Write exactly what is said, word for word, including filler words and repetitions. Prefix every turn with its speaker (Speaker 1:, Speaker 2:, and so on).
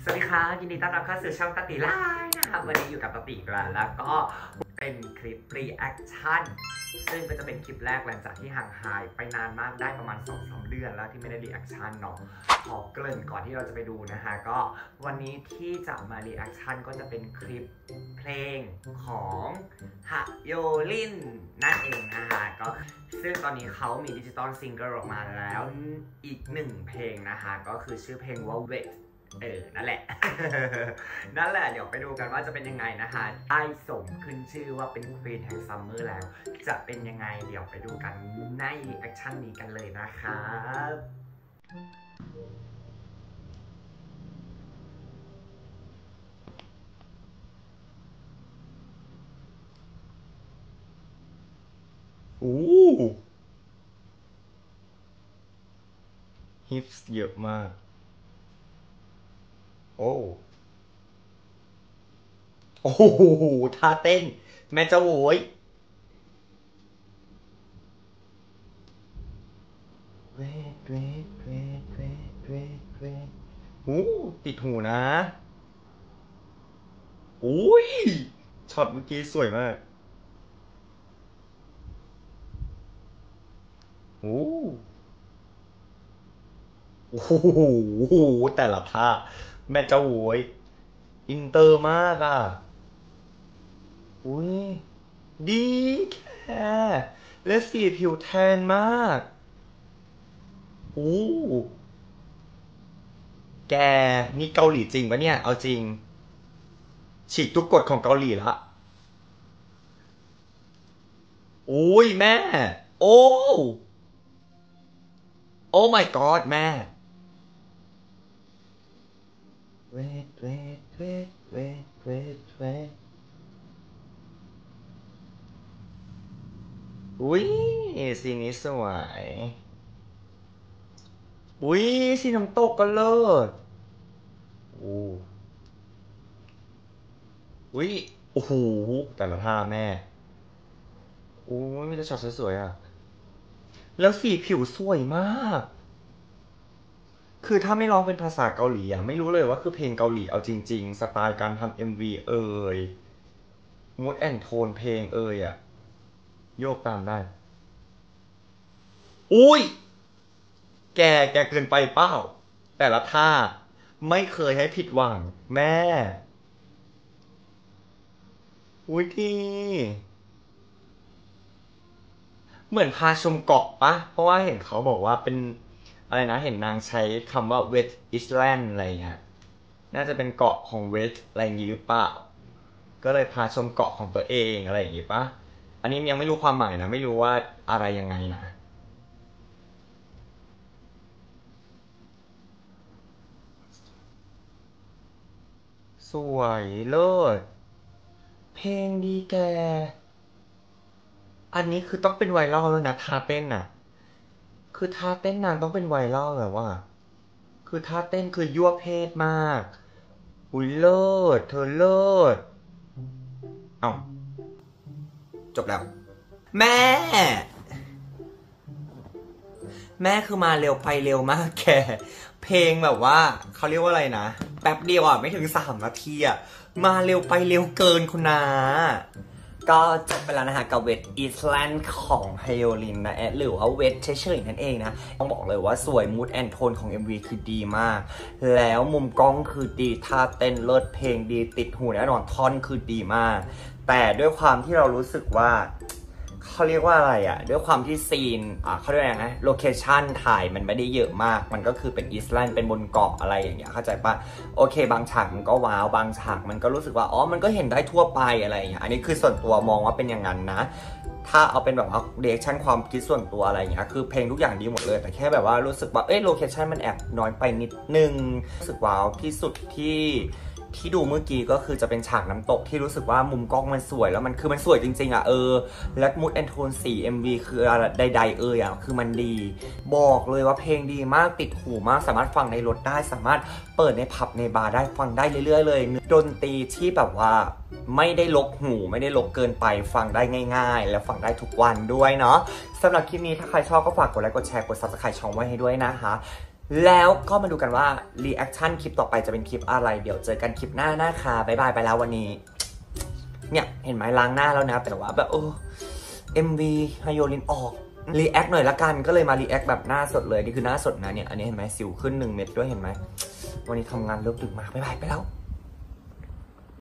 Speaker 1: สวัสดีค่ะยินดีต้อนรับเข้าสู่ช่องตติไลน์นะคะวันนี้อยู่กับตติอีกแล้วแล้วก็เป็นคลิปรีแอคชั่นซึ่งก็จะเป็นคลิปแรกหลังจากที่ห่างหายไปนานมากได้ประมาณ สองถึงสาม เดือนแล้วที่ไม่ได้รีแอคชั่นเนาะขอเกริ่นก่อนที่เราจะไปดูนะคะก็วันนี้ที่จะมารีแอคชั่นก็จะเป็นคลิปเพลงของฮะโยลินนั่นเองนะคะก็ซึ่งตอนนี้เขามีดิจิตอลซิงเกิลออกมาแล้วอีกหนึ่งเพลงนะคะก็คือชื่อเพลงว่า Wetเออ นั่นแหละ นั่นแหละ เดี๋ยวไปดูกันว่าจะเป็นยังไงนะคะได้สมขึ้นชื่อว่าเป็นควีนแห่งซัมเมอร์แล้ว จะเป็นยังไง เดี๋ยวไปดูกันในแอคชั่นนี้กันเลย
Speaker 2: นะครับอู้ฮิปส์เยอะมากโอ้โอ้โหท่าเต้นแม่เจ้าโวยเวทเวทเวทเวทเวทเวทหูติดหูนะอุ้ยช็อตเมื่อกี้สวยมากโอ้โอ้โหแต่ละท่าแม่เจ้าโวยอินเตอร์มากอ่ะอุ้ยดีแค่และสีผิวแทนมากโอ้แกนี่เกาหลีจริงปะเนี่ยเอาจริงฉีกทุกกฎของเกาหลีละโอ้ยแม่โอ้โอ้ my god แม่เวทเวทเวทเวทเวทเวทอุ้ยสีนี้สวยอุ้ยสีน้ำตกก็เลิศโอ้อุ้ยโอ้โหแต่ละท่าแม่โอ้ยมีแต่ช็อตสวยๆอ่ะแล้วสีผิวสวยมากคือถ้าไม่ร้องเป็นภาษาเกาหลีอ่ะไม่รู้เลยว่าคือเพลงเกาหลีเอาจริงๆสไตล์การทำ เอ็ม วี เอ่ยมูดแอนโทนเพลงเอ่ยอ่ะโยกตามได้อุ้ยแกแกเกินไปเป้าแต่ละท่าไม่เคยให้ผิดหวังแม่อุ้ยดีเหมือนพาชมเกาะปะเพราะว่าเห็นเขาบอกว่าเป็นอะไรนะเห็นนางใช้คำว่า Wet Island อะไรเงี้ยน่าจะเป็นเกาะของเวทอะไรอย่างงี้หรือเปล่าก็เลยพาชมเกาะของตัวเองอะไรอย่างงี้ปะอันนี้ยังไม่รู้ความหมายนะไม่รู้ว่าอะไรยังไงนะสวยเลิศเพลงดีแกอันนี้คือต้องเป็นไวรัลแล้วนะท่าเต้นน่ะคือท่าเต้นนางต้องเป็นไวรัลแบบว่าคือท่าเต้นคือยั่วเพศมากอุ้ยเลิศเธอเลิศเอ้าจบแล้วแม่แม่คือมาเร็วไปเร็วมากแกเพลงแบบว่าเขาเรียกว่าอะไรนะแป๊บเดียวอ่ะไม่ถึงสามนาทีอ่ะมาเร็วไปเร็วเกินคุณนาก็จบไปแล้วนะฮะกับเวทอีสแลนด์ของไฮโอลินนะแอดหรือว่าเวทเฉยๆนั่นเองนะต้องบอกเลยว่าสวยมูดแอนโทนของ เอ็ม วี คือดีมากแล้วมุมกล้องคือดีท่าเต้นเลิศเพลงดีติดหูแน่นอนท่อนคือดีมากแต่ด้วยความที่เรารู้สึกว่าเขาเรียกว่าอะไรอ่ะด้วยความที่ซีนอ่าเขาเรียกอะไรนะโลเคชั่นถ่ายมันไม่ได้เยอะมากมันก็คือเป็นอีสแลนด์เป็นบนเกาะอะไรอย่างเงี้ยเข้าใจปะโอเคบางฉากมันก็ว้าวบางฉากมันก็รู้สึกว่าอ๋อมันก็เห็นได้ทั่วไปอะไรอย่างเงี้ยอันนี้คือส่วนตัวมองว่าเป็นอย่างนั้นนะถ้าเอาเป็นแบบว่าเรีแอคชั่นความคิดส่วนตัวอะไรอย่างเงี้ยคือเพลงทุกอย่างดีหมดเลยแต่แค่แบบว่ารู้สึกว่าเอ้ยโลเคชั่นมันแอบน้อยไปนิดนึงรู้สึกว้าวที่สุดที่ที่ดูเมื่อกี้ก็คือจะเป็นฉากน้ำตกที่รู้สึกว่ามุมกล้องมันสวยแล้วมันคือมันสวยจริงๆอ่ะเออและมูดแอนโทนสี เอ็ม วี คืออะไรใดๆเอออ่ะคือมันดีบอกเลยว่าเพลงดีมากติดหูมากสามารถฟังในรถได้สามารถเปิดในผับในบาร์ได้ฟังได้เรื่อยๆเลยดนตรีที่แบบว่าไม่ได้ลกหูไม่ได้ลกเกินไปฟังได้ง่ายๆและฟังได้ทุกวันด้วยเนาะสำหรับคลิปนี้ถ้าใครชอบก็ฝากกดไลค์กดแชร์กด ซับสไครบ์ ช่องไว้ให้ด้วยนะคะแล้วก็มาดูกันว่ารีแอคชั่นคลิปต่อไปจะเป็นคลิปอะไรเดี๋ยวเจอกันคลิปหน้านะคะบ๊ายบายไปแล้ววันนี้เนี่ยเห็นไหมล้างหน้าแล้วนะแต่ว่าแบบโอ้เอ็มวีไฮโยลินออกรีแอคหน่อยละกันก็เลยมารีแอคแบบหน้าสดเลยนี่คือหน้าสดนะเนี่ยอันนี้เห็นไหมสิวขึ้นหนึ่งเม็ดด้วยเห็นไหมวันนี้ทำงานเลิกดึกมากบ๊ายบายไปแล้ว